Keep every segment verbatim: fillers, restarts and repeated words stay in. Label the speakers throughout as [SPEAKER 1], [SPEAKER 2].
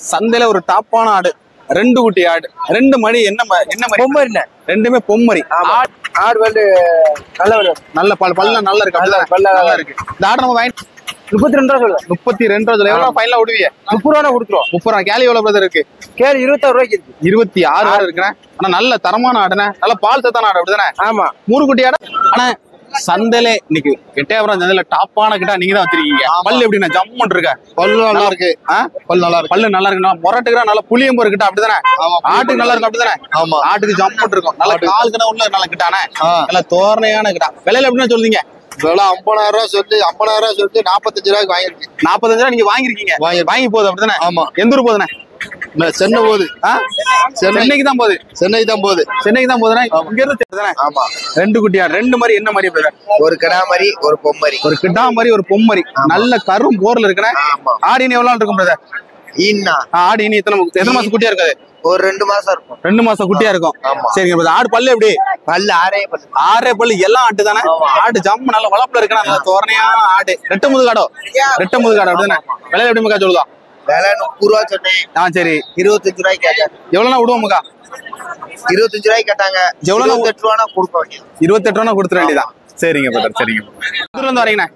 [SPEAKER 1] சந்தையில ஒரு டாப்பான ஆடு, ரெண்டு குட்டி ஆடு, ரெண்டு மணி. என்ன என்ன மாதிரி?
[SPEAKER 2] பொம்மரி.
[SPEAKER 1] ரெண்டுமே பொம்மரி.
[SPEAKER 2] ஆடு வந்து நல்ல
[SPEAKER 1] நல்ல பல் பல்ல நல்லா இருக்கு. நல்லா இருக்கு. இந்த ஆடு நம்ம வாங்கி
[SPEAKER 2] முப்பத்தி ரெண்டு ரூபா சொல்லு.
[SPEAKER 1] முப்பத்தி ரெண்டு ரூபா. எவ்வளவு ஃபைனலா விடுவீங்க?
[SPEAKER 2] முப்பது ரூபா கொடுத்துருவோம்.
[SPEAKER 1] முப்பது ரூபா. கேலி எவ்வளவு பிரதர் இருக்கு?
[SPEAKER 2] கேலி இருபத்தாறு ரூபாய்க்கு இருக்கு.
[SPEAKER 1] இருபத்தி ஆறு ஆடு இருக்கிறேன். ஆனா நல்ல தரமான ஆடுனே, நல்ல பால் சத்தான ஆடு அப்படிதானே?
[SPEAKER 2] ஆமா.
[SPEAKER 1] மூணு குட்டி ஆடு. ஆனா சந்தையில இன்னைக்கு எட்டயபுரம் சந்தையில டாப்பான கிட்ட நீங்க தான் வச்சிருக்கீங்க. பல்லு எப்படின்னா ஜம்மன் இருக்க? பல்லு நல்லா இருக்கு. பல்லு நல்லா இருக்கு. பல்லு நல்லா இருக்கு. முரட்டுக்குறா நல்ல புளியம்பு கிட்ட அப்படிதானே? ஆட்டுக்கு நல்லா இருக்கு அப்படிதானே? ஆமா. ஆட்டுக்கு ஜம்மன் இருக்கும். நல்ல கால் கிட்ட உள்ள நல்ல கிட்டானே, நல்ல தோரணையான கிட்டா. விலையில எப்படின்னு சொல்றீங்க?
[SPEAKER 3] விலை ஐம்பதாயிரம் ரூபாய் சொல்லி ஐம்பதாயிரம் ரூபாய் சொல்லி நாற்பத்தஞ்சு ரூபாய்க்கு வாங்கிருக்கேன்.
[SPEAKER 1] நாற்பத்தஞ்சு ரூபாய் நீங்க வாங்கிருக்கீங்க. வாங்கி போகுது அப்படிதானே?
[SPEAKER 3] ஆமா.
[SPEAKER 1] எந்த ஊர் போகுதுண்ணே?
[SPEAKER 3] சென்னை போகுது.
[SPEAKER 1] சென்னைக்கு தான் போகுது.
[SPEAKER 3] சென்னைக்கு தான் போகுது.
[SPEAKER 1] சென்னைக்கு தான் போகுதுண்ணே. இங்க இருந்து.
[SPEAKER 3] ஆமா.
[SPEAKER 1] ரெண்டு குட்டியா? ரெண்டு மாதிரி என்ன மாதிரி?
[SPEAKER 3] ஒரு கிடா மாதிரி ஒரு பொம்மரி.
[SPEAKER 1] ஒரு கிட்டா மாதிரி ஒரு பொம்மரி. நல்ல கரும் போர்ல இருக்குண்ணே. ஆடினி எவ்வளவு இருக்கும் பிரதர்?
[SPEAKER 3] ஈன்னா
[SPEAKER 1] ஆடு இனி எத்தனை எத்தனை மாசம் குட்டியா இருக்காது?
[SPEAKER 3] ஒரு ரெண்டு மாசம் இருக்கும்.
[SPEAKER 1] ரெண்டு மாசம் குட்டியா இருக்கும். சரிங்க பிரதர். ஆடு பல்லு எப்படி?
[SPEAKER 3] பல்லு ஆறே பல்லு.
[SPEAKER 1] ஆறே பல்லு. எல்லாம் ஆட்டு தானே? ஆடு ஜம்மு நல்ல வளப்புல இருக்குண்ணா. நல்ல தோரணையான ஆடு. ரெட்ட முதுகாடோ? ரெட்ட முதுகாடோ அப்படிதானே? விலையில எப்படி மக்கா சொல்லுதா?
[SPEAKER 3] விலை முப்பது ரூபா சொன்னேன்.
[SPEAKER 1] ஆ சரி.
[SPEAKER 3] இருபத்தஞ்சு ரூபாய்க்கு கேட்டாங்க.
[SPEAKER 1] எவ்வளவுனா விடுவோம் மக்கா?
[SPEAKER 3] இருபத்தஞ்சு ரூபாய்க்கு கேட்டாங்க. எவ்வளவு? இருபத்தெட்டு ரூபா கொடுக்க வேண்டியது.
[SPEAKER 1] இருபத்தெட்டு ரூபா கொடுத்துட வேண்டியதான். சரிங்க பிரதர். சரிங்க. எதுல இருந்து வரீங்கண்ணே?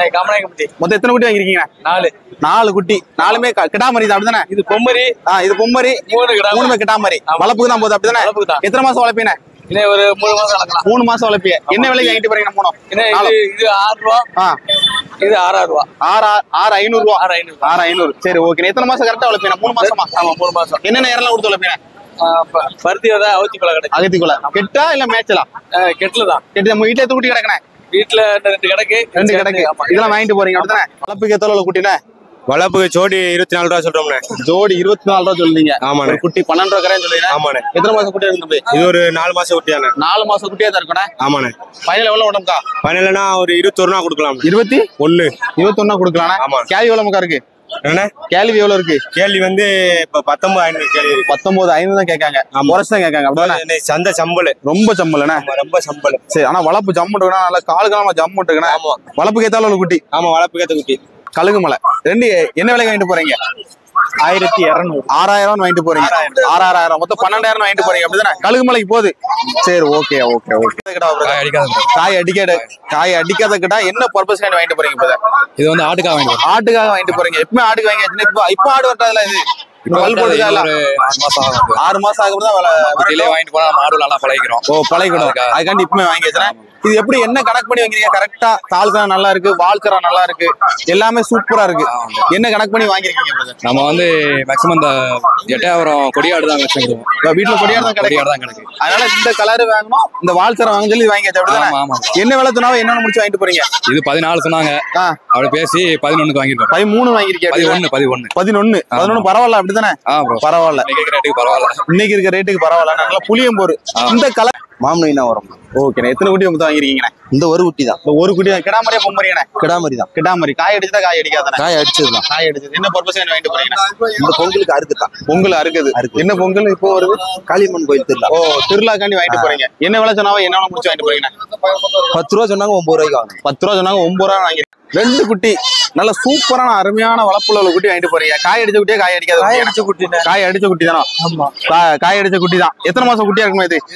[SPEAKER 1] மொத்தம் எத்தனை குட்டி வாங்கிருக்கீங்க? நாலு. நாலு குட்டி. நாலுமே கிட்டாமரி தான் அப்படிதானே? இது பொம்மரி. ஆ இது பொம்மரி. மூணுமே கிட்டாமரி. வளப்புக்கு தான் போகுது அப்படிதானே? எத்தனை மாசம் வளர்ப்பீங்க?
[SPEAKER 2] ஒரு மூணு மாசம் வளர்க்கலாம்.
[SPEAKER 1] மூணு மாசம் வளர்ப்பிய. என்ன விலைக்கு வாங்கிட்டு போறீங்க? மூணு.
[SPEAKER 2] இது ஆறு ரூபா. இது ஆறாயிரம் ரூபா.
[SPEAKER 1] ஆறு ஆறு ஐநூறு ரூபா. ஆறு ஐநூறு. ஆறு ஐநூறு. சரி ஓகே. எத்தனை மாசம் கரெக்டா வளர்ப்பீங்க? மூணு மாசமா? ஆமா மூணு மாசம். என்னென்ன நேரம் கொடுத்து வளர்ப்பீங்க?
[SPEAKER 2] பருத்தி விதை, அவுத்தி குலை கிடைக்கும்.
[SPEAKER 1] அகத்தி குலை. கெட்டா இல்ல மேய்ச்சலா?
[SPEAKER 2] கெட்டுல தான்.
[SPEAKER 1] கெட்டு நம்ம வீட்டுல குட்டி கிடக்குனே.
[SPEAKER 2] வீட்டுல ரெண்டு கிடக்கு.
[SPEAKER 1] ரெண்டு கிடக்கு. இதெல்லாம் வாங்கிட்டு போறீங்க அப்படிதானே? வளர்ப்புக்கு எத்தனை குட்டினே?
[SPEAKER 4] வளர்ப்புக்கு ஜோடி இருபத்தி நாலு ரூபா சொல்றோம்னே.
[SPEAKER 1] ஜோடி இருபத்தி நாலு ரூபா சொல்றீங்க?
[SPEAKER 4] ஆமாண்ணே.
[SPEAKER 1] குட்டி பன்னெண்டு ரூபா கரையும் சொல்றீங்க?
[SPEAKER 4] ஆமாண்ணே.
[SPEAKER 1] எத்தனை மாசம் குட்டியா இருக்கு?
[SPEAKER 4] இது ஒரு நாலு மாசம் குட்டியானே.
[SPEAKER 1] நாலு மாசம் குட்டியா தான் இருக்கணும்.
[SPEAKER 4] ஆமாண்ணே.
[SPEAKER 1] ஃபைனல் எவ்வளவு உடம்புக்கா?
[SPEAKER 4] ஃபைனல்னா ஒரு இருபத்தொரு ரூபா கொடுக்கலாம்.
[SPEAKER 1] இருபத்தி
[SPEAKER 4] ஒண்ணு
[SPEAKER 1] இருபத்தி ஒன்னா கொடுக்கலாம்.
[SPEAKER 4] ஆமா.
[SPEAKER 1] கேள்வி எவ்வளவு மக்கா இருக்கு?
[SPEAKER 4] என்ன
[SPEAKER 1] கேள்வி எவ்வளவு இருக்கு?
[SPEAKER 4] கேள்வி வந்து இப்ப பத்தொன்பது ஐநூறு கேள்வி.
[SPEAKER 1] பத்தொன்பது ஐநூறு தான் கேட்காங்க. முரசு தான் கேட்காங்க அப்படிதானே?
[SPEAKER 4] சந்தை சம்பள
[SPEAKER 1] ரொம்ப சம்பளம்.
[SPEAKER 4] ரொம்ப சம்பளம்.
[SPEAKER 1] சரி. ஆனா வளர்ப்பு ஜம்மு இருக்குன்னா நல்ல கால் காலமா ஜம்மு இருக்குன்னா.
[SPEAKER 4] ஆமா.
[SPEAKER 1] வளர்ப்புக்கு ஏத்தாலும் குட்டி.
[SPEAKER 4] ஆமா வளர்ப்புக்கு ஏத்த குட்டி.
[SPEAKER 1] கழுகு மலை. ரெண்டு என்ன விலைக்கு வாங்கிட்டு போறீங்க?
[SPEAKER 4] ஆயிரத்தி இருநூறு.
[SPEAKER 1] ஆறாயிரம் வாங்கிட்டு போறீங்க. ஆறாயிரம் மொத்தம் பன்னெண்டாயிரம் வாங்கிட்டு போறீங்க அப்படிதானே? கழுகு மலைக்கு போகுது. சரி ஓகே ஓகே ஓகே. காய் அடிக்காத காய் அடிக்காத கிட்டா என்ன பர்பஸ் வாங்கிட்டு போறீங்க? இப்ப
[SPEAKER 4] இது வந்து ஆட்டுக்காக வாங்கிட்டு
[SPEAKER 1] ஆட்டுக்காக வாங்கிட்டு போறீங்க. எப்பவுமே ஆட்டுக்கு வாங்கி இப்ப இப்ப ஆடு வரட்டதுல இது ஆறு மாசம் ஆகும்போது
[SPEAKER 4] வாங்கிட்டு போனா மாடு நல்லா பழகிக்கிறோம்.
[SPEAKER 1] ஓ பழகிக்கணும். அதுக்காண்டி இப்பவுமே வாங்கி வச்சுறேன். இது எப்படி என்ன கணக்கு பண்ணி வாங்கிருக்கீங்க? கரெக்டா தாழ்கரா நல்லா இருக்கு, வால்கரா நல்லா இருக்கு, எல்லாமே சூப்பரா இருக்கு. என்ன கணக்கு பண்ணி வாங்கிருக்கீங்க?
[SPEAKER 4] நம்ம வந்து மேக்ஸிமம் இந்த எட்டயபுரம் கொடியாடு தான் வச்சுக்கிறோம்.
[SPEAKER 1] வீட்டுல கொடியாடு தான் கிடைக்கும். அதனால இந்த கலர் வாங்கணும், இந்த வால்கரா வாங்க சொல்லி வாங்கியாச்சு அப்படிதானே? என்ன விலை சொன்னாலும் என்னென்ன முடிச்சு வாங்கிட்டு போறீங்க?
[SPEAKER 4] இது பதினாலு சொன்னாங்க. அப்படி பேசி பதினொன்னுக்கு வாங்கிருக்கோம்.
[SPEAKER 1] பதிமூணு வாங்கிருக்கேன்.
[SPEAKER 4] பதினொன்னு பதினொன்னு
[SPEAKER 1] பதினொன்னு பதினொன்னு பரவாயில்ல அப்படிதானே? பரவாயில்ல. இன்னைக்கு இருக்க ரேட்டுக்கு பரவாயில்ல. நல்லா புளியம்போரு. இந்த கலர்
[SPEAKER 3] மாமனா வரும்.
[SPEAKER 1] ஓகே. எத்தனை குட்டி மொத்தம் வாங்கிருக்கீங்க?
[SPEAKER 3] இந்த ஒரு குட்டி தான்.
[SPEAKER 1] ஒரு குட்டி தான். கிடாமரியா பொம்மரியானே?
[SPEAKER 3] கிடாமரி தான்.
[SPEAKER 1] கிடாமரி. காய் அடிச்சதா காய் அடிக்காதானே?
[SPEAKER 3] காய் அடிச்சதுதான்.
[SPEAKER 1] காய் அடிச்சது. என்ன பர்பஸ் வாங்கிட்டு போறீங்க?
[SPEAKER 3] இந்த பொங்கலுக்கு அறுக்குதான்.
[SPEAKER 1] பொங்கல் அறுக்குது. என்ன பொங்கல் இப்போ வருது?
[SPEAKER 3] காளியம்மன் கோயில் திருவிழா.
[SPEAKER 1] ஓ திருவிழாக்காண்டி வாங்கிட்டு போறீங்க. என்ன விலை சொன்னாவோ என்ன முடிச்சு வாங்கிட்டு போறீங்க?
[SPEAKER 3] பத்து ரூபா சொன்னாங்க, ஒன்பது ரூபாய்க்கு வாங்க.
[SPEAKER 1] பத்து ரூபா சொன்னாங்க, ஒன்பது ரூபா வாங்கி. ரெண்டு குட்டி நல்ல சூப்பரான அருமையான வளப்புள்ள உள்ள குட்டி வாங்கிட்டு போறீங்க. காய் அடிச்ச குட்டியா காய் அடிக்காத?
[SPEAKER 2] காய் அடிச்ச குட்டி.
[SPEAKER 1] காய் அடிச்ச குட்டி தானே? காய் அடிச்ச குட்டி தான். எத்தனை மாசம் குட்டியா இருக்குமா இது?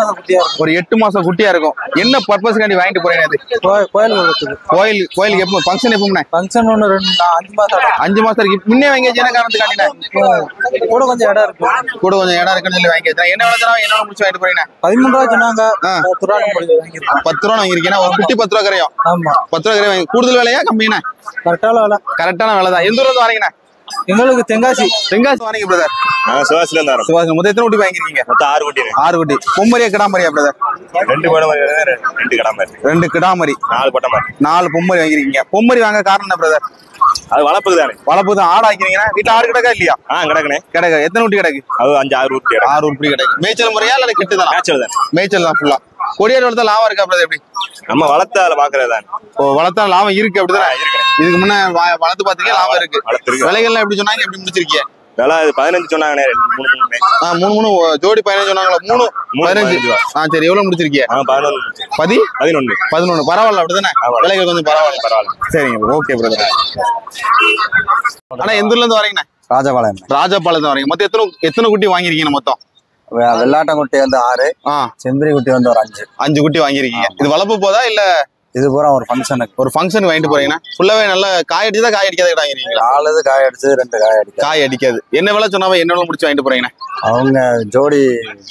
[SPEAKER 1] ஒரு எட்டு மாசம் குட்டியா இருக்கும். என்ன பர்பஸ்க்காண்டி வாங்கிட்டு போறீங்க? இது
[SPEAKER 2] கோயில்
[SPEAKER 1] கோயில் கோயிலுக்கு எப்போ ஃபங்க்ஷன்? எப்போ
[SPEAKER 2] ஃபங்க்ஷன்? ஒன்று ரெண்டு அஞ்சு மாசம் அஞ்சு
[SPEAKER 1] மாசம் இருக்கு. முன்னே வாங்கி வச்சு என்ன காரணத்துக்காண்டி?
[SPEAKER 2] கூட கொஞ்சம் இடம் இருக்கு.
[SPEAKER 1] கூட கொஞ்சம் இடம் இருக்குன்னு சொல்லி வாங்கி வச்சா என்ன விளக்குறா? என்ன முடிச்சு வாங்கிட்டு போறீங்க?
[SPEAKER 2] பதிமூணு ரூபா சொன்னாங்க. பத்து ரூபா
[SPEAKER 1] பத்து ரூபா வாங்கிருக்கீங்கன்னா ஒரு குட்டி பத்து ரூபா கரையும்.
[SPEAKER 2] ஆமா
[SPEAKER 1] பத்து ரூபா கரையும். கூடுதல் விலையா கம்மியா?
[SPEAKER 2] கரெக்டான விலை.
[SPEAKER 1] கரெக்டான விலை தான். எந்த ஊர்ல இருந்து வரீங்கண்ணா?
[SPEAKER 2] எங்களுக்கு தென்காசி.
[SPEAKER 1] தென்காசி வரீங்க பிரதர்?
[SPEAKER 4] சுவாசில இருந்து வரோம்.
[SPEAKER 1] சுவாசி. மொத்தம் எத்தனை குட்டி வாங்கிருக்கீங்க?
[SPEAKER 4] மொத்தம் ஆறு குட்டி.
[SPEAKER 1] ஆறு குட்டி. பொம்மரியா கிடாமரியா பிரதர்?
[SPEAKER 4] ரெண்டு ரெண்டு கிடாமரி.
[SPEAKER 1] ரெண்டு கிடாமரி.
[SPEAKER 4] நாலு பட்டமாரி.
[SPEAKER 1] நாலு பொம்மரி வாங்கிருக்கீங்க. பொம்மரி வாங்க காரணம் என்ன பிரதர்?
[SPEAKER 4] அது வளர்ப்புக்கு தானே.
[SPEAKER 1] வளர்ப்பு தான். ஆடு ஆக்கிறீங்கன்னா வீட்டுல ஆடு கிடக்கா இல்லையா?
[SPEAKER 4] ஆ கிடக்குனே.
[SPEAKER 1] கிடக்கு. எத்தனை குட்டி கிடக்கு?
[SPEAKER 4] அது அஞ்சு ஆறு குட்டி.
[SPEAKER 1] ஆறு குட்டி கிடக்கு. மேய்ச்சல் முறையா இல்ல கிட்டு தான்?
[SPEAKER 4] மேய்ச்சல் தான்.
[SPEAKER 1] மேய்ச்சல் தான் ஃபுல்லா. கொடியாடு வளர்த்தா லாபம் இருக்கா பிரதர்? எப்படி
[SPEAKER 4] நம்ம வளர்த்த அதை பாக்குறதுதான்.
[SPEAKER 1] ஓ வளர்த்தா லாபம் இருக்கு அப்படிதான்? இதுக்கு முன்ன வளர்த்து பாத்தீங்க லாபம் இருக்கு. விலைகள்லாம் எப்படி சொன்னாங்க? எப்படி முடிச்சிருக்கீங்க?
[SPEAKER 4] விலை பதினஞ்சு சொன்னாங்கண்ணே. மூணு மூணு
[SPEAKER 1] மூணு மூணு ஜோடி பதினஞ்சு சொன்னாங்களா? மூணு பதினஞ்சு. ஆ சரி. எவ்வளவு முடிச்சிருக்கீங்க?
[SPEAKER 4] பதினொன்று
[SPEAKER 1] பதி
[SPEAKER 4] பதினொன்னு
[SPEAKER 1] பதினொன்னு. பரவாயில்ல அப்படிதானே? விலைகள் கொஞ்சம் பரவாயில்ல.
[SPEAKER 4] பரவாயில்ல.
[SPEAKER 1] சரிங்க. Okay brother. ஆனா எந்த ஊர்ல இருந்து வரீங்கண்ணா?
[SPEAKER 5] ராஜபாளையம்.
[SPEAKER 1] ராஜபாளையம் தான் வரீங்க. மொத்தம் எத்தனை எத்தனை குட்டி வாங்கிருக்கீங்க மொத்தம்?
[SPEAKER 5] வெள்ளாட்டங்குட்டி வந்து ஆறு, செம்பரி குட்டி வந்து ஒரு அஞ்சு
[SPEAKER 1] அஞ்சு குட்டி வாங்கிருக்கீங்க. இது வளர்ப்பு போதா இல்ல
[SPEAKER 5] இது பூரா ஒரு ஃபங்க்ஷனுக்கு
[SPEAKER 1] ஒரு ஃபங்க்ஷனுக்கு வாங்கிட்டு போறீங்கன்னா ஃபுல்லாவே நல்லா காய் அடிச்சதா காய் அடிக்காத வாங்கிருக்கீங்களா?
[SPEAKER 5] நாலு காய் அடிச்சு ரெண்டு காய் அடிக்க
[SPEAKER 1] காய் அடிக்காது. என்ன விலை சொன்னாவே என்ன விலை முடிச்சு வாங்கிட்டு போறீங்கன்னா?
[SPEAKER 5] அவங்க ஜோடி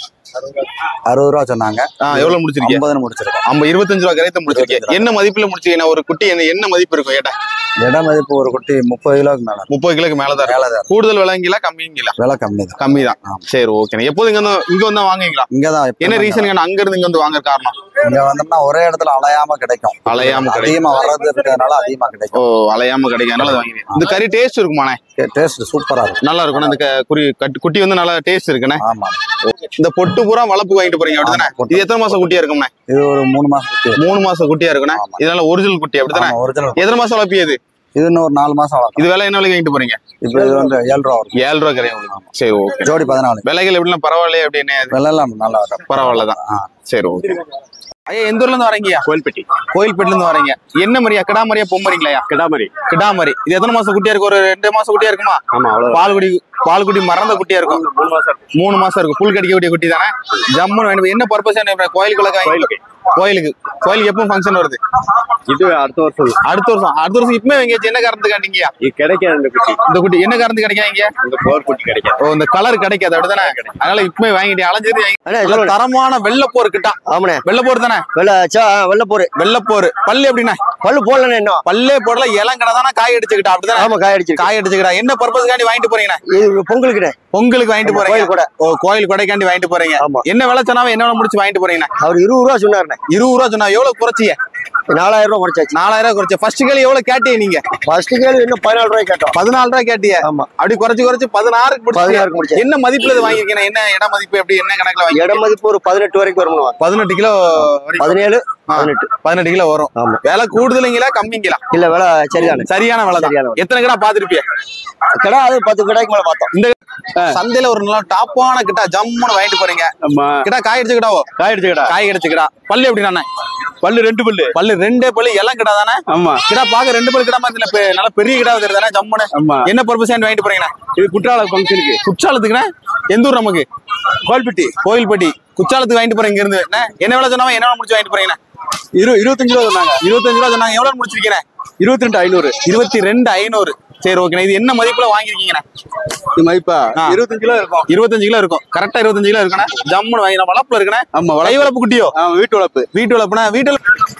[SPEAKER 5] அறுபது ரூபா சொன்னாங்க.
[SPEAKER 1] எவ்வளவு முடிச்சிருக்கீங்க?
[SPEAKER 5] ஐம்பது முடிச்சிருக்கேன்.
[SPEAKER 1] ஐம்பது இருபத்தஞ்சு ரூபா கரையத்தை முடிச்சிருக்கீங்க. என்ன மதிப்புல முடிச்சீங்கன்னா ஒரு குட்டி என்ன என்ன மதிப்பு இருக்கும்? ஏட்டா
[SPEAKER 5] இட மதிப்பு ஒரு குட்டி முப்பது கிலோக்கு மேல
[SPEAKER 1] முப்பது கிலோக்கு மேலதான் மேலதான் கூடுதல் விலைங்களா கம்மிங்களா?
[SPEAKER 5] விலை கம்மி தான்.
[SPEAKER 1] கம்மி தான். சரி ஓகே. எப்போது இங்க வந்து இங்க வந்து வாங்குவீங்களா?
[SPEAKER 5] இங்கதான்.
[SPEAKER 1] என்ன ரீசன் அங்க இருந்து இங்க வந்து வாங்குற காரணம்?
[SPEAKER 5] இங்க வந்தோம்னா ஒரே இடத்துல அலையாம கிடைக்கும்.
[SPEAKER 1] அலையாம
[SPEAKER 5] அதிகமா வர்றது இருக்கிறதுனால அதிகமா கிடைக்கும்.
[SPEAKER 1] ஓ அலையாம கிடைக்கிறதுனால வாங்கி. இந்த கறி டேஸ்ட் இருக்குமாண்ணே?
[SPEAKER 5] டேஸ்ட் சூப்பரா இருக்கும். நல்லா
[SPEAKER 1] இருக்கும். இந்த குறி குட்டி வந்து நல்லா டேஸ்ட் இருக்குண்ணே.
[SPEAKER 5] ஆமா.
[SPEAKER 1] இந்த பொட்டு பூரா வளர்ப்பு வாங்கிட்டு போறீங்க அப்படிதானே? இது எத்தனை மாசம் குட்டியா இருக்கும்ண்ணே?
[SPEAKER 5] இது ஒரு மூணு மாசம் குட்டி.
[SPEAKER 1] மூணு மாசம் குட்டியா இருக்குண்ணே. இதனால ஒரிஜினல் குட்டி அப்படிதானே?
[SPEAKER 5] ஒரிஜினல்.
[SPEAKER 1] எத்தனை மாசம் வளர்ப்பி இது?
[SPEAKER 5] இது இன்னும் ஒரு நாலு மாசம் வளர்க்கும்.
[SPEAKER 1] இது விலை என்ன விலைக்கு வாங்கிட்டு போறீங்க?
[SPEAKER 5] இப்ப இது வந்து ஏழு ரூபா வரும்.
[SPEAKER 1] ஏழு ரூபா கரையும். சரி ஓகே.
[SPEAKER 5] ஜோடி பதினாலு.
[SPEAKER 1] விலைகள் எப்படின்னா பரவாயில்லையே அப்படின்னு?
[SPEAKER 5] விலை எல்லாம் நல்லா இருக்கும்.
[SPEAKER 1] பரவாயில்லதான். சரி ஓகே. ஐயா எந்த ஊர்ல இருந்து வரீங்கயா?
[SPEAKER 2] கோயில்பட்டி.
[SPEAKER 1] கோயில்பேட்டில இருந்து வரீங்க. என்ன மாதிரியா? கிடாமரியா பொம்மரிங்களா?
[SPEAKER 2] கிடாமரி.
[SPEAKER 1] கிடாமரி. இது எத்தனை மாசம் குட்டியா இருக்கு? ஒரு ரெண்டு மாசம் குட்டியா இருக்குமா?
[SPEAKER 2] ஆமா.
[SPEAKER 1] பால் குடி பால் குடி மறந்த குட்டியா இருக்கும்.
[SPEAKER 2] மூணு மாசம்
[SPEAKER 1] மூணு மாசம் இருக்கும். புல் கடிக்க கூடிய குட்டி தானே? ஜம்முன்னு வேணும். என்ன பர்பஸ்? கோயிலுக்குள்ள
[SPEAKER 2] கோயிலுக்கு
[SPEAKER 1] கோயிலுக்கு கோயிலுக்கு எப்போ ஃபங்க்ஷன் வருது?
[SPEAKER 2] இது அடுத்த வருஷம்.
[SPEAKER 1] அடுத்த வருஷம் அடுத்த வருஷம் இப்பமே எங்கேயாச்சும் என்ன காரணத்துக்கு காட்டீங்க?
[SPEAKER 2] இது கிடைக்காது. இந்த குட்டி
[SPEAKER 1] இந்த குட்டி என்ன காரணத்துக்கு கிடைக்காங்க?
[SPEAKER 2] இந்த போர் குட்டி கிடைக்காது.
[SPEAKER 1] ஓ இந்த கலர் கிடைக்காது அப்படிதானே? அதனால இப்பமே வாங்கிட்டு அலைஞ்சது. தரமான வெள்ளப்போர் கிட்டா.
[SPEAKER 3] ஆமாண்ணே.
[SPEAKER 1] வெள்ளப்போர் தானே?
[SPEAKER 3] வெள்ள வெள்ளப்போரு.
[SPEAKER 1] வெள்ளப்போர். பல்லு எப்படின்னா?
[SPEAKER 3] பல்லு போடல. என்ன
[SPEAKER 1] பல்லே போடல. இளங்கடை தானே? காய் அடிச்சுக்கிட்டா அப்படிதானே?
[SPEAKER 3] ஆமா காய் அடிச்சு
[SPEAKER 1] காய் அடிச்சுக்கிட்டா. என்ன பர்பஸ்க்காண்டி வாங்கிட்டு போறீங்க?
[SPEAKER 3] பொங்கலுக்கு.
[SPEAKER 1] பொங்கலுக்கு வாங்கிட்டு போறீங்க கூட? ஓ கோயில் கொடைக்காண்டி வாங்கிட்டு போறீங்க. என்ன விலை சொன்னாவே என்ன முடிச்சு வாங்கிட்டு போறீங்க?
[SPEAKER 3] அவர் இருபது ரூபா சொன்னாருண்ணே.
[SPEAKER 1] இருபது ரூபா சொன்னா எவ்வளவு குறைச்சிய?
[SPEAKER 3] நாலாயிரம் ரூபாய் குறைச்சாச்சு.
[SPEAKER 1] நாலாயிரம் ரூபாய் குறைச்ச. ஃபர்ஸ்ட் கேள்வி எவ்வளவு கேட்டீங்க நீங்க?
[SPEAKER 3] ஃபர்ஸ்ட் கேள்வி இன்னும் பதினாலு ரூபாய் கேட்டோம்.
[SPEAKER 1] பதினாலு ரூபாய் கேட்டிய?
[SPEAKER 3] ஆமா.
[SPEAKER 1] அப்படி குறைச்சு குறைச்சு பதினாறுக்கு
[SPEAKER 3] பதினாறுக்கு முடிச்சு.
[SPEAKER 1] என்ன மதிப்புல இது வாங்கிருக்கீங்க? என்ன இட மதிப்பு எப்படி என்ன கணக்குல வாங்கி?
[SPEAKER 3] இட மதிப்பு ஒரு பதினெட்டு வரைக்கும் வரும்.
[SPEAKER 1] பதினெட்டு கிலோ
[SPEAKER 3] பதினேழு பதினெட்டு
[SPEAKER 1] பதினெட்டு கிலோ வரும். விலை கூடுதலுங்களா கம்மிங்களா?
[SPEAKER 3] இல்ல விலை சரியான
[SPEAKER 1] சரியான விலை தான். எத்தனை கிடா பாத்துருப்பிய?
[SPEAKER 3] கிடா அது பத்து கிடாய்க்கு மேல பார்த்தோம்.
[SPEAKER 1] இந்த சந்தையில ஒரு நல்ல டாப்பான கிட்டா ஜம்முன்னு வாங்கிட்டு போறீங்க. கிட்டா காய் அடிச்சு கிடாவோ?
[SPEAKER 2] காய் அடிச்சு கிடா.
[SPEAKER 1] காய் அடிச்சு கிடா. பல்லு எப்படின்னா?
[SPEAKER 2] பல்லு ரெண்டு பல்லு.
[SPEAKER 1] பல்லு ரெண்டே பல்லு. எல்லாம் கிடா தானே?
[SPEAKER 2] ஆமா.
[SPEAKER 1] கிடா பாக்க ரெண்டு பல்லு கிடா மாதிரி நல்லா பெரிய கிடா தானே? ஜம்முன்னு.
[SPEAKER 2] ஆமா.
[SPEAKER 1] என்ன பர்பஸ் வாங்கிட்டு போறீங்கன்னா?
[SPEAKER 2] இது குற்றாலம் ஃபங்க்ஷனுக்கு.
[SPEAKER 1] குற்றாலத்துக்குன்னா எந்த ஊர் நமக்கு?
[SPEAKER 2] கோயில்பட்டி.
[SPEAKER 1] கோயில்பட்டி. குற்றாலத்துக்கு வாங்கிட்டு போறீங்க இங்க இருந்து. என்ன விலை சொன்னாலும் என்ன முடிச்சு வாங்கிட்டு போறீங்கன்னா?
[SPEAKER 2] இரு இருபத்தஞ்சு ரூபா சொன்னாங்க.
[SPEAKER 1] இருபத்தஞ்சு ரூபா சொன்னாங்க. எவ்வளவு முடிச்சிருக்கீங்க?
[SPEAKER 2] இருபத்தி ரெண்டு ஐநூறு.
[SPEAKER 1] இருபத்தி ரெண்டு ஐநூறு. சரி ஓகே. இது என்ன மதிப்புல வாங்கிருக்கீங்கண்ணா?
[SPEAKER 2] இது மதிப்பா இருபத்தஞ்சு கிலோ இருக்கும்.
[SPEAKER 1] இருபத்தஞ்சு கிலோ இருக்கும். கரெக்டா இருபத்தஞ்சு கிலோ இருக்குண்ணா. ஜம்முன்னு வாங்கி வளப்புல இருக்குண்ணா.
[SPEAKER 2] ஆமா.
[SPEAKER 1] கை வளப்பு குட்டியோ?
[SPEAKER 2] வீட்டு வளப்பு.
[SPEAKER 1] வீட்டு வளப்புனா வீட்டு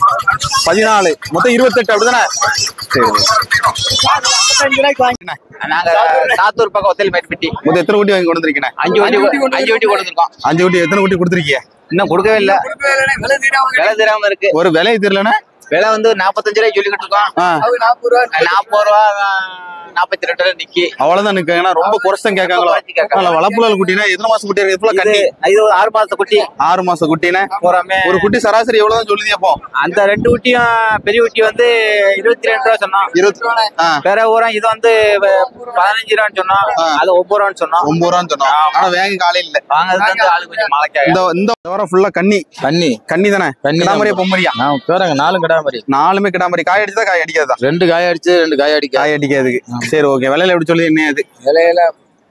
[SPEAKER 1] பதினாலு மொத்தம் இருபத்தெட்டு அப்படிதானே?
[SPEAKER 3] நாங்க சாத்தூர் பக்கம் ஒத்தல் மேற்பட்டி.
[SPEAKER 1] மொத்தம் எத்தனை குட்டி வாங்கி கொண்டு வந்திருக்கீங்க?
[SPEAKER 3] அஞ்சு குட்டி அஞ்சு குட்டி கொண்டு வந்திருக்கோம்.
[SPEAKER 1] அஞ்சு குட்டி. எத்தனை குட்டி கொடுத்துருக்கீங்க?
[SPEAKER 3] இன்னும் கொடுக்கவே இல்ல. விலை தெரியாம இருக்கு.
[SPEAKER 1] ஒரு விலை தெரியலன்னா
[SPEAKER 3] விலை வந்து நாப்பத்தஞ்சு ரூபாய் சொல்லிக்கிட்டு இருக்கோம். நாற்பது ரூபா நாற்பத்தி ரெண்டு ரூபாய் நிக்கி.
[SPEAKER 1] அவ்வளவுதான் நிக்காங்கன்னா ரொம்ப குறைச்சம் கேட்காங்களா? வளப்புல குட்டினா எத்தனை மாசம் குட்டி இருக்கு? கட்டி
[SPEAKER 3] இது ஆறு மாச குட்டி.
[SPEAKER 1] ஆறு மாசம் குட்டினா ஒரு குட்டி சராசரி எவ்வளவுதான் சொல்லுது? அப்போ
[SPEAKER 3] அந்த ரெண்டு குட்டியும் பெரிய குட்டி வந்து இருபத்தி ரெண்டு ரூபா சொன்னோம்.
[SPEAKER 1] இருபத்தி
[SPEAKER 3] வேற ஊரம் இது வந்து பதினஞ்சு ரூபான்னு சொன்னோம். அது ஒன்பது ரூபான்னு சொன்னோம்.
[SPEAKER 1] ஒன்பது ரூபான்னு சொன்னோம். ஆனா வேக காலையில இல்ல.
[SPEAKER 3] வாங்குறது வந்து ஆளு கொஞ்சம் மழைக்காக.
[SPEAKER 1] இந்த இந்த வாரம் ஃபுல்லா கண்ணி
[SPEAKER 5] கண்ணி
[SPEAKER 1] கண்ணி தானே? கிடாமரியா பொம்மரியா?
[SPEAKER 5] நான் பேரங்க நாலு கிடாமரி.
[SPEAKER 1] நாலுமே கிடாமரி. காய் அடிச்சா காய் அடிக்காதா?
[SPEAKER 5] ரெண்டு காய் அடிச்சு ரெண்டு காய் அடிக்க
[SPEAKER 1] காய் அடிக்காதுக்கு. சரி ஓகே. விலையில எப்படி சொல்லி என்ன அது?
[SPEAKER 5] விலையில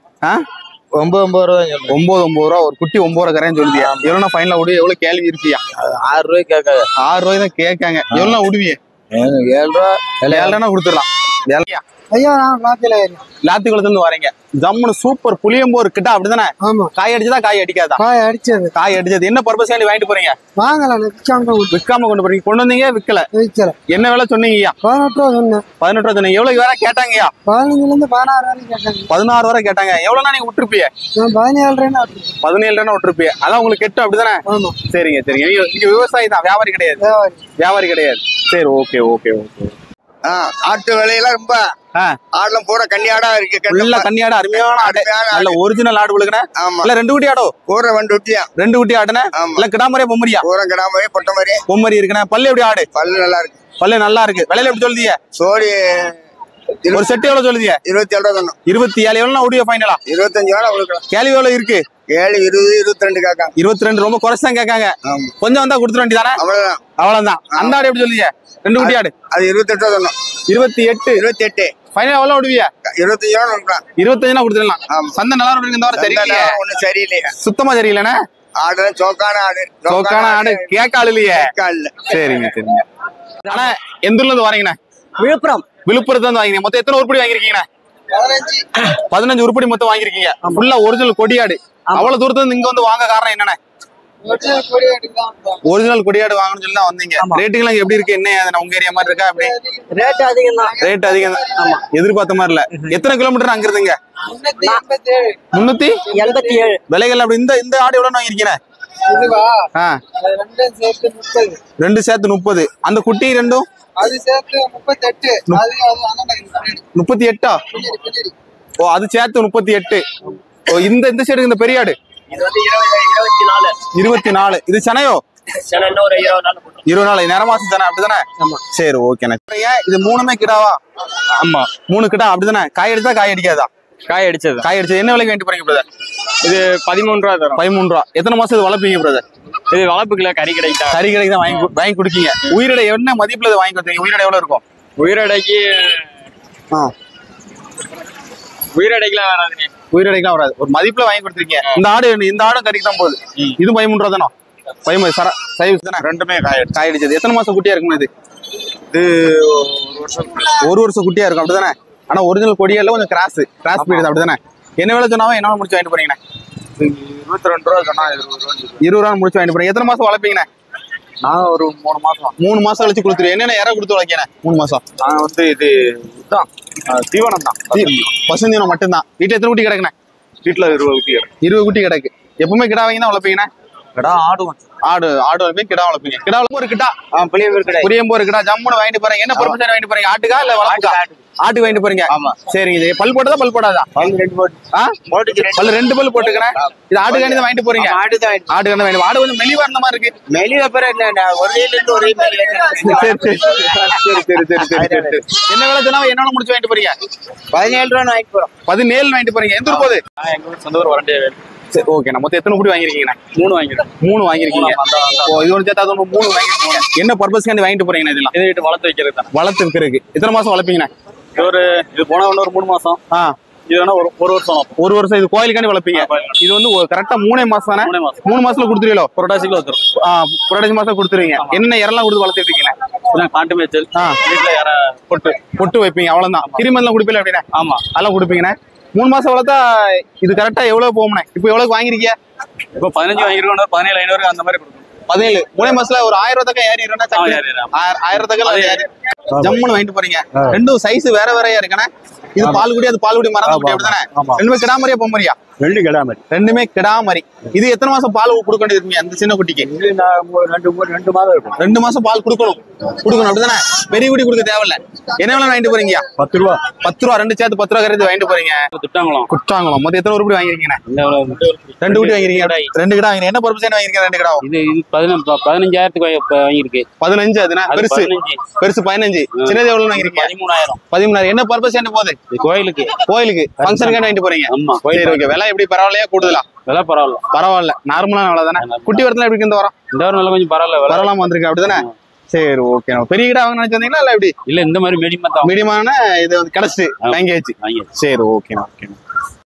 [SPEAKER 5] ஒன்பது ஒன்பது ரூபா.
[SPEAKER 1] ஒன்பது ஒன்பது ரூபா ஒரு குட்டி. ஒன்பது ரூபா கரையான்னு சொல்லுதியா? எவ்வளவு ஃபைனலா விடுவி? எவ்வளவு கேள்வி இருக்கியா?
[SPEAKER 5] ஆறு ரூபாய் கேட்காது.
[SPEAKER 1] ஆறு ரூபாய் தான் கேட்காங்க. எவ்வளவு விடுவிய?
[SPEAKER 5] ஏழு ரூபா.
[SPEAKER 1] ஏழு ரூபா கொடுத்துடலாம்.
[SPEAKER 6] ஐயா நான் லாத்தில
[SPEAKER 1] லாத்தி குளத்துல வரீங்க. ஜம்முன்னு சூப்பர் புளியம்போர் கிட்டா அப்படிதானே?
[SPEAKER 6] ஆமா.
[SPEAKER 1] காய் அடிச்சதா காய் அடிக்காதா?
[SPEAKER 6] காய் அடிச்சது.
[SPEAKER 1] காய் அடிச்சது. என்ன பர்பஸ் வாங்கிட்டு போறீங்க?
[SPEAKER 6] வாங்கலாம்.
[SPEAKER 1] விற்காம கொண்டு போறீங்க. கொண்டு வந்தீங்க விற்கல.
[SPEAKER 6] விற்கல.
[SPEAKER 1] என்ன விலை சொன்னீங்கய்யா?
[SPEAKER 6] பதினெட்டு ரூபா சொன்னேன்.
[SPEAKER 1] பதினெட்டு ரூபா சொன்னீங்க. எவ்வளவு வேற கேட்டாங்கய்யா?
[SPEAKER 6] பதினஞ்சுல இருந்து பதினாறு வரை கேட்டாங்க.
[SPEAKER 1] பதினாறு வரை கேட்டாங்க. எவ்வளவு நீங்க விட்டுருப்பிய?
[SPEAKER 6] நான் பதினேழு ரூபா
[SPEAKER 1] பதினேழு ரூபா விட்டுருப்பிய. அதான் உங்களுக்கு கெட்டு அப்படிதானே?
[SPEAKER 6] ஆமா.
[SPEAKER 1] சரிங்க சரிங்க. நீங்க விவசாயி தான், வியாபாரி கிடையாது. வியாபாரி கிடையாது. சரி ஓகே ஓகே ஓகே.
[SPEAKER 3] ஆட்டு விலையெல்லாம் ரொம்ப ஆடுலாம் பூரா கன்னியாடா இருக்கு.
[SPEAKER 1] கன்னியாடு அருமையான ஆடு. நல்ல ஒரிஜினல் ஆடு விழுக்குனே. இல்ல ரெண்டு குட்டி ஆடோ?
[SPEAKER 3] பூரா ரெண்டு குட்டியா.
[SPEAKER 1] ரெண்டு குட்டி ஆடுனே. இல்ல கிடாமரியா பொம்மரியா?
[SPEAKER 3] பூரா கிடாமரி பொட்டை மாதிரி
[SPEAKER 1] பொம்மரி இருக்குண்ணே. பல்லு எப்படி ஆடு?
[SPEAKER 3] பல்லு நல்லா இருக்கு.
[SPEAKER 1] பல்லு நல்லா இருக்கு. விலையில எப்படி சொல்லுதீங்க?
[SPEAKER 3] சோடி
[SPEAKER 1] ஒரு செட் எவ்வளவு சொல்லுதீங்க?
[SPEAKER 3] இருபத்தி ஏழு ரூபா சொன்னோம்.
[SPEAKER 1] இருபத்தி ஏழு எவ்வளவு உடைய ஃபைனலா?
[SPEAKER 3] இருபத்தஞ்சு ரூபா கொடுக்கலாம்.
[SPEAKER 1] கேள்வி எவ்வளவு இருக்கு?
[SPEAKER 3] ஏழு இருபது இருபத்தி ரெண்டு கேட்காங்க.
[SPEAKER 1] இருபத்தி ரெண்டு ரொம்ப குறைச்சுதான் கேட்காங்க. கொஞ்சம் வந்தா கொடுத்துட வேண்டியதானே? அவ்வளவுதான். அவ்வளவுதான். அந்த ஆடு எப்படி சொல்லுங்க? ரெண்டு குட்டி ஆடு.
[SPEAKER 3] அது இருபத்தி எட்டு ரூபா சொன்னோம்.
[SPEAKER 1] இருபத்தி எட்டு.
[SPEAKER 3] இருபத்தி எட்டு.
[SPEAKER 1] ஃபைனல் எவ்வளவு விடுவியா?
[SPEAKER 5] இருபத்தஞ்சு ரூபா
[SPEAKER 1] இருபத்தஞ்சு கொடுத்துடலாம். சந்தை நல்லா இருக்கு இந்த வாரம் சரியில்லையே.
[SPEAKER 5] ஒன்னும் சரியில்லையா?
[SPEAKER 1] சுத்தமா சரியில்லைண்ணே.
[SPEAKER 5] ஆடு சோக்கான ஆடு
[SPEAKER 1] சோக்கான ஆடு கேக்காள் இல்லையே.
[SPEAKER 5] இல்ல.
[SPEAKER 1] சரிங்க சரிங்க. ஆனா எந்த ஊர்ல இருந்து வரீங்கண்ணே?
[SPEAKER 6] விழுப்புரம்.
[SPEAKER 1] விழுப்புரத்துல இருந்து வாங்கிங்க. மொத்தம் எத்தனை உருப்படி வாங்கிருக்கீங்கண்ணே? பதினஞ்சு உருப்படி மொத்தம் வாங்கிருக்கீங்க. ஃபுல்லா ஒரிஜினல் கொடியாடு. அவ்வளவு தூரத்துல இருந்து இங்க வந்து வாங்க காரணம் என்னண்ணே? ஒரிஜினல் கொடியாடு வாங்கணும்னு சொல்லி தான் வந்தீங்க. ரேட்டுகள் எப்படி இருக்கு? என்ன உங்க ஏரியா மாதிரி இருக்கா? அப்படி
[SPEAKER 6] ரேட் அதிகம் தான்.
[SPEAKER 1] ரேட் அதிகம் தான். எதிர்பார்த்த மாதிரி இல்ல. எத்தனை கிலோமீட்டர் அங்க இருந்தீங்க? முன்னூத்தி
[SPEAKER 6] எண்பத்தி ஏழு.
[SPEAKER 1] விலைகள் அப்படி. இந்த இந்த ஆடு எவ்வளவு வாங்கிருக்கீங்க? ரெண்டு சேர்த்து முப்பது. அந்த குட்டி ரெண்டும் முப்பத்தி எட்டா? ஓ, அது சேர்த்து முப்பத்தி எட்டு. ஓ, இந்த இந்த சைடு இந்த பெரிய ஆடு இருபத்தி நாலு. இது சனையோ? இருபது நாள் நேர மாசம் தானே? அப்படிதானே? சரி, ஓகேண்ணே. இது மூணுமே கிடாவா?
[SPEAKER 4] ஆமா,
[SPEAKER 1] மூணு கிடா. அப்படிதானே? காய் அடிச்சா காய் அடிக்காதா?
[SPEAKER 4] காய் அடிச்சது.
[SPEAKER 1] காய் அடிச்சது என்ன விலைக்கு வாங்கிட்டு போறீங்க பிரதர்?
[SPEAKER 4] இது பதிமூணு ரூபா தரும்.
[SPEAKER 1] பதிமூணு ரூபா. எத்தனை மாசம் இது வளர்ப்பீங்க பிரதர்?
[SPEAKER 4] இது வளர்ப்புக்குள்ள கறி கிடைக்கா?
[SPEAKER 1] கறி கடைக்கு தான் வாங்கி வாங்கி கொடுக்கீங்க. உயிரிடை என்ன மதிப்புல வாங்கி கொடுத்தீங்க? உயிரிடை எவ்வளவு இருக்கும்?
[SPEAKER 4] உயிரடைக்கு உயிரடைக்கெல்லாம் வராதுங்க.
[SPEAKER 1] உயிரிடைக்கெல்லாம் வராது. ஒரு மதிப்புல வாங்கி கொடுத்துருக்கீங்க. இந்த ஆடு இந்த ஆடும் கறிக்கு தான் போகுது. இது பதிமூணு ரூபா தானே? பதிமூணு சர சைஸ் தானே?
[SPEAKER 4] ரெண்டுமே காய்
[SPEAKER 1] காய் அடிச்சது. எத்தனை மாசம் குட்டியா இருக்குமா இது?
[SPEAKER 4] இது ஒரு வருஷம்
[SPEAKER 1] ஒரு வருஷம் குட்டியா இருக்கும். அப்படிதானே? ஆனா ஒரிஜினல் கொடியால கொஞ்சம் கிராஸ் கிராஸ் பீரியட். அப்படிதானே? என்ன வேலை சொன்னாலும் என்ன முடிச்சு வாங்கிட்டு போறீங்கண்ணே?
[SPEAKER 4] இருபத்தி ரெண்டு ரூபா சொன்னா இருபது ரூபா
[SPEAKER 1] இருபது ரூபா முடிச்சு வாங்கிட்டு போறீங்க. எத்தனை மாசம் வளர்ப்பீங்கண்ணே?
[SPEAKER 4] நான் ஒரு மூணு மாசம்
[SPEAKER 1] மூணு மாசம் கழிச்சு கொடுத்துருவேன். என்னென்ன இற கொடுத்து வளர்க்கேன்? மூணு மாசம்
[SPEAKER 4] நான் வந்து இது இதுதான் தீவனம் தான்.
[SPEAKER 1] பசுந்தீவனம் மட்டும்தான். வீட்டுல எத்தனை குட்டி கிடக்குண்ணே?
[SPEAKER 4] வீட்டுல இருபது குட்டி கிடக்கு.
[SPEAKER 1] இருபது குட்டி கிடக்கு. எப்பவுமே கிடா வாங்கி தான் வளர்ப்பீங்கண்ணே?
[SPEAKER 4] கிடா ஆடுவோம்.
[SPEAKER 1] ஆடு ஆடு வளர்ப்பீங்க, கிடா வளர்ப்பீங்க. கிடா ஒரு கிட்டா புளியம்பூர் கிடா ஜம்முன்னு வாங்கிட்டு போறீங்க. என்ன பொறுப்பு வாங்கிட்டு போறீங்க? ஆட்டுக்கா இல்ல வளர்ப்புக்கா? ஆட்டு வாங்கிட்டு போறீங்க.
[SPEAKER 4] ஆமா.
[SPEAKER 1] சரி, இது பல் போட்டதா பல் போடாதா?
[SPEAKER 4] ரெண்டு போட்டு
[SPEAKER 1] பல் ரெண்டு பல் போட்டுக்கிறேன். இது ஆட்டுக்காண்டி தான் வாங்கிட்டு போறீங்க?
[SPEAKER 3] ஆடுதான்
[SPEAKER 1] ஆட்டுக்காண்டி வாங்கிட்டு. ஆடு கொஞ்சம் மெலிவா இருந்த மாதிரி இருக்கு.
[SPEAKER 3] மெலிவ அப்புறம் என்ன ஒரு இருந்து ஒரு
[SPEAKER 1] சரி சரி சரி சரி சரி சரி. என்ன வேலை சொன்னா என்ன முடிச்சு வாங்கிட்டு போறீங்க?
[SPEAKER 3] பதினேழு ரூபா வாங்கிட்டு போறோம்.
[SPEAKER 1] பதினேழு வாங்கிட்டு போறீங்க. எந்த ஊர் போகுது?
[SPEAKER 4] எங்க ஊர் சொந்த ஊர் வரண்டே.
[SPEAKER 1] சரி, ஓகே. மொத்தம் எத்தனை குட்டி வாங்கிருக்கீங்க?
[SPEAKER 4] மூணு வாங்கிருக்கேன்.
[SPEAKER 1] மூணு வாங்கிருக்கீங்க. ஓ, இது ஒன்று சேர்த்தா அது மூணு வாங்கிருக்கீங்க. என்ன பர்பஸ்க்காண்டி வாங்கிட்டு போறீங்க? இதெல்லாம்
[SPEAKER 4] இதை வீட்டு வளர்த்து வைக்கிறது தான்.
[SPEAKER 1] வளர்த்து இருக்கிறதுக்கு. எத்தனை மாசம் வளர்ப்பீங்கண்ணே?
[SPEAKER 4] ஒரு இது போன ஒன்று ஒரு மூணு மாசம்.
[SPEAKER 1] ஆ,
[SPEAKER 4] இது வேணா ஒரு ஒரு வருஷம்.
[SPEAKER 1] ஒரு வருஷம். இது கோயிலுக்காண்டி வளர்ப்பீங்க. இது வந்து கரெக்டா மூணே மாசம் தானே?
[SPEAKER 4] மூணே மாசம்.
[SPEAKER 1] மூணு மாசத்துல கொடுத்துருவீங்களோ?
[SPEAKER 4] புரட்டாசிக்குள்ள வந்துடும்.
[SPEAKER 1] புரட்டாசி மாசம் கொடுத்துருவீங்க. என்ன இறலாம் கொடுத்து வளர்த்துட்டு இருக்கீங்க?
[SPEAKER 4] காட்டு மேய்ச்சல். வீட்டுல யார பொட்டு
[SPEAKER 1] பொட்டு வைப்பீங்க. அவ்வளவுதான். கிரிமல்லாம் குடிப்பீங்க அப்படின்னா?
[SPEAKER 4] ஆமா,
[SPEAKER 1] அதெல்லாம் கொடுப்பீங்கண்ணே. மூணு மாசம் வளர்த்தா இது கரெக்டா எவ்வளவு போகும்ண்ணே? இப்போ எவ்வளவு வாங்கிருக்கீங்க?
[SPEAKER 4] இப்போ பதினஞ்சு வாங்கிருக்கோம். பதினேழு ஐநூறு அந்த மாதிரி கொடுக்கும்.
[SPEAKER 1] பதினேழு மூணே மாசத்துல ஒரு ஆயிரம் ரூபாய்க்கு ஏறி ஆயிரம் ரூபாய்க்கு ஏறி ஜம்முன்னு வாங்கிட்டு போறீங்க. ரெண்டும் சைஸ் வேற வேறையா இருக்குண்ணே. இது பால் குடி, அது பால் குடி மரம் குடி. அப்படிதானே? ரெண்டுமே கிடாமரியா பொம்மரியா?
[SPEAKER 5] ரெண்டு கிடாமரி.
[SPEAKER 1] ரெண்டுமே கிடாமரி. இது எத்தனை மாசம் பால் கொடுக்க வேண்டியது இருக்கீங்க அந்த சின்ன குட்டிக்கு?
[SPEAKER 5] ரெண்டு ரெண்டு மாதம் இருக்கும்.
[SPEAKER 1] ரெண்டு மாசம் பால் கொடுக்கணும் கொடுக்கணும் அப்படிதானே? பெரிய குடி கொடுக்க தேவையில்ல. என்ன வேலை வாங்கிட்டு போறீங்க?
[SPEAKER 5] பத்து ரூபா.
[SPEAKER 1] பத்து ரூபா. ரெண்டு சேர்த்து பத்து ரூபா கருது வாங்கிட்டு போறீங்க.
[SPEAKER 4] திட்டாங்களோ
[SPEAKER 1] குற்றாங்குளம். மொத்தம் எத்தனை உருப்படி வாங்கிருக்கீங்க? ரெண்டு குட்டி வாங்கிருக்கீங்க. ரெண்டு கிடா வாங்கிருக்கீங்க. என்ன பர்பஸ் வாங்கிருக்கீங்க? ரெண்டு கிடா.
[SPEAKER 2] இது இது பதினஞ்சாயிரத்துக்கு வாங்கிருக்கு.
[SPEAKER 1] பதினஞ்சு. அதுனா பெருசு பெருசு பதினஞ்சு. சின்னது எவ்வளவு வாங்கிருக்கீங்க?
[SPEAKER 2] பதிமூணாயிரம்.
[SPEAKER 1] பதிமூணாயிரம். என்ன பர்பஸ் என்ன போகுது?
[SPEAKER 2] கோயிலுக்கு
[SPEAKER 1] கோயிலுக்கு ஃபங்க்ஷனுக்கு வாங்கிட்டு போறீங்க.
[SPEAKER 2] ஆமா.
[SPEAKER 1] சரி, ஓகே. விலை எப்படி பரவாயில்லையா கூடுதலா?
[SPEAKER 2] விலை பரவாயில்ல.
[SPEAKER 1] பரவாயில்ல. நார்மலான விலை தானே? குட்டி வரத்துல எப்படி இந்த வாரம்?
[SPEAKER 2] இந்த வாரம் நல்லா கொஞ்சம் பரவாயில்ல.
[SPEAKER 1] வரலாம வந்திருக்கு. அப்படிதானே? சரி, ஓகே. பெரிய கிடா வாங்க நினைச்சிருந்தீங்களா இல்ல எப்படி?
[SPEAKER 2] இல்ல, இந்த மாதிரி மீடியமா தான்.
[SPEAKER 1] மீடியமான இது கிடைச்சிட்டு வாங்கியாச்சு. சரி, ஓகே ஓகே.